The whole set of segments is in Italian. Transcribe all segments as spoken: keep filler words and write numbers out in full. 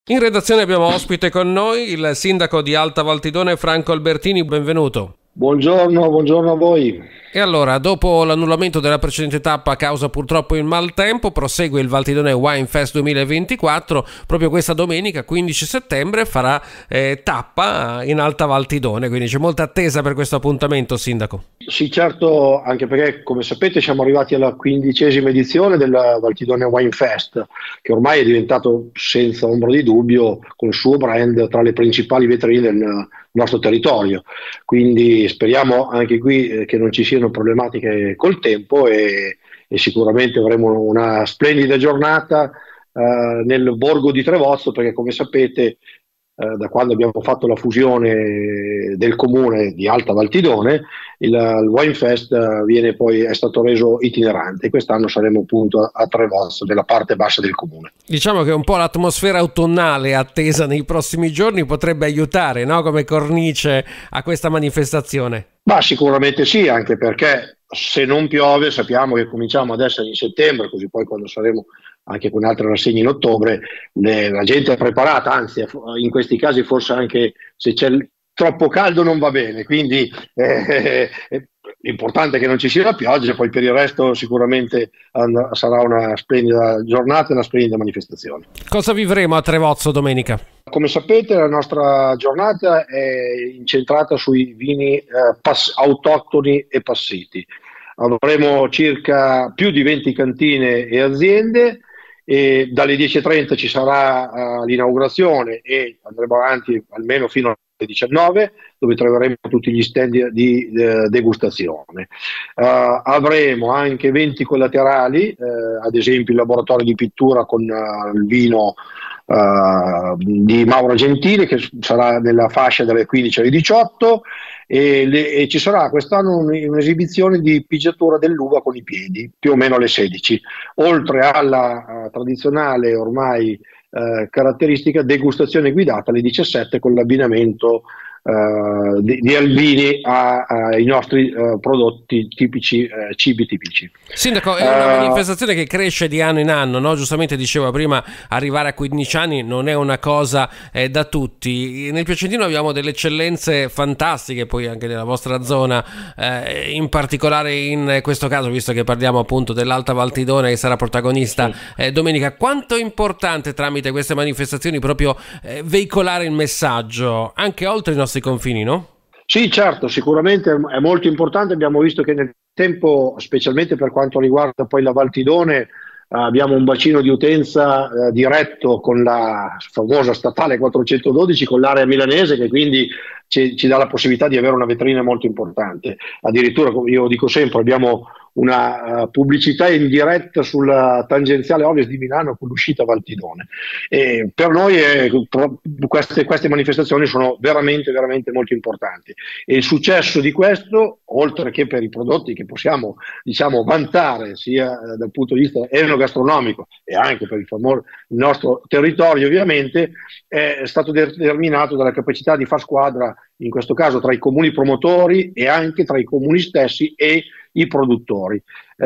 In redazione abbiamo ospite con noi il sindaco di Alta Valtidone, Franco Albertini. Benvenuto. Buongiorno, buongiorno a voi. E allora, dopo l'annullamento della precedente tappa a causa purtroppo il maltempo, prosegue il Valtidone Wine Fest duemilaventiquattro. Proprio questa domenica, quindici settembre, farà eh, tappa in Alta Valtidone, quindi c'è molta attesa per questo appuntamento, sindaco. Sì, certo, anche perché, come sapete, siamo arrivati alla quindicesima edizione del Valtidone Wine Fest, che ormai è diventato, senza ombra di dubbio, con il suo brand, tra le principali vetrine del nostro territorio. Quindi speriamo anche qui eh, che non ci siano problematiche col tempo e, e sicuramente avremo una splendida giornata eh, nel borgo di Trevozzo, perché come sapete eh, da quando abbiamo fatto la fusione del comune di Alta Valtidone, il, il Wine Fest eh, viene poi, è stato reso itinerante. Quest'anno saremo appunto a, a Trevozzo, nella parte bassa del comune. Diciamo che un po' l'atmosfera autunnale attesa nei prossimi giorni potrebbe aiutare, no? Come cornice a questa manifestazione. Ma sicuramente sì, anche perché se non piove sappiamo che cominciamo ad essere in settembre, così poi quando saremo anche con altre rassegne in ottobre, le, la gente è preparata, anzi in questi casi forse anche se c'è troppo caldo non va bene, quindi eh, eh, l'importante è che non ci sia la pioggia, poi per il resto sicuramente and- sarà una splendida giornata e una splendida manifestazione. Cosa vivremo a Trevozzo domenica? Come sapete, la nostra giornata è incentrata sui vini eh, pass- autoctoni e passiti. Avremo circa più di venti cantine e aziende e dalle dieci e trenta ci sarà uh, l'inaugurazione e andremo avanti almeno fino alle diciannove, dove troveremo tutti gli stand di uh, degustazione. Uh, avremo anche eventi collaterali, uh, ad esempio il laboratorio di pittura con uh, il vino Uh, di Mauro Gentili, che sarà nella fascia dalle quindici alle diciotto, e, le, e ci sarà quest'anno un'esibizione di pigiatura dell'uva con i piedi, più o meno alle sedici, oltre alla uh, tradizionale ormai uh, caratteristica degustazione guidata alle diciassette con l'abbinamento Uh, di, di albini ai nostri uh, prodotti tipici, uh, cibi tipici. Sindaco, è una uh, manifestazione che cresce di anno in anno, no? Giustamente diceva prima, arrivare a quindici anni non è una cosa eh, da tutti. Nel Piacentino abbiamo delle eccellenze fantastiche, poi anche nella vostra zona, eh, in particolare in questo caso, visto che parliamo appunto dell'Alta Valtidone che sarà protagonista sì. eh, domenica. Quanto è importante tramite queste manifestazioni proprio eh, veicolare il messaggio anche oltre i nostri confini, no? Sì, certo, sicuramente è molto importante. Abbiamo visto che nel tempo, specialmente per quanto riguarda poi la Valtidone, abbiamo un bacino di utenza eh, diretto con la famosa statale quattrocentododici, con l'area milanese, che quindi ci, ci dà la possibilità di avere una vetrina molto importante. Addirittura, come io dico sempre, abbiamo una uh, pubblicità in diretta sulla tangenziale ovest di Milano con l'uscita Valtidone. E per noi è, queste, queste manifestazioni sono veramente, veramente molto importanti. E il successo di questo, oltre che per i prodotti che possiamo, diciamo, vantare sia uh, dal punto di vista enogastronomico e anche per il, famoso, il nostro territorio ovviamente, è stato determinato dalla capacità di far squadra, in questo caso tra i comuni promotori e anche tra i comuni stessi e i produttori.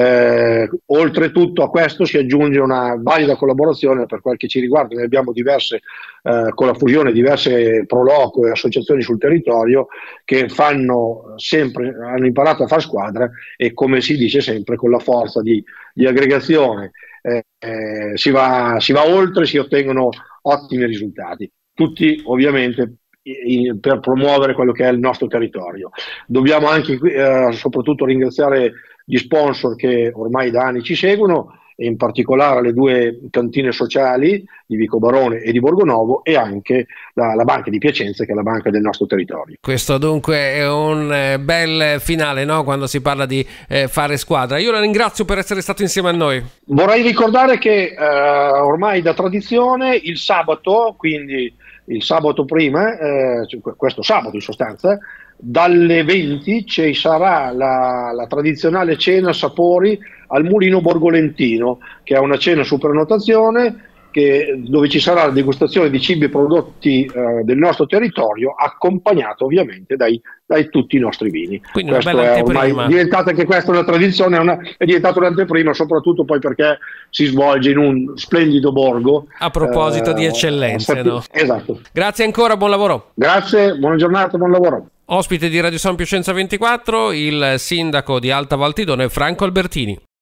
Eh, oltretutto a questo si aggiunge una valida collaborazione per quel che ci riguarda. Noi abbiamo diverse, eh, con la fusione, diverse proloco e associazioni sul territorio che fanno sempre, hanno imparato a far squadra e, come si dice sempre, con la forza di, di aggregazione eh, eh, si va, si va oltre, si ottengono ottimi risultati. Tutti ovviamente per promuovere quello che è il nostro territorio. Dobbiamo anche eh, soprattutto ringraziare gli sponsor che ormai da anni ci seguono, e in particolare le due cantine sociali di Vico Barone e di Borgonovo, e anche la, la Banca di Piacenza, che è la banca del nostro territorio. Questo dunque è un eh, bel finale, no? Quando si parla di eh, fare squadra. Io la ringrazio per essere stato insieme a noi. Vorrei ricordare che eh, ormai da tradizione il sabato, quindi il sabato prima, eh, questo sabato in sostanza, dalle venti ci sarà la, la tradizionale cena sapori al Mulino Borgolentino, che è una cena su prenotazione che, dove ci sarà la degustazione di cibi e prodotti eh, del nostro territorio, accompagnato ovviamente dai, dai tutti i nostri vini. Quindi Questo una bella è ormai anteprima. diventata anche questa una tradizione, è, una, è diventata un'anteprima, soprattutto poi perché si svolge in un splendido borgo. A proposito eh, di eccellenze, sappi- no? Esatto. Grazie ancora, buon lavoro. Grazie, buona giornata, buon lavoro. Ospite di Radio San Piacenza ventiquattro, il sindaco di Alta Val Tidone, Franco Albertini.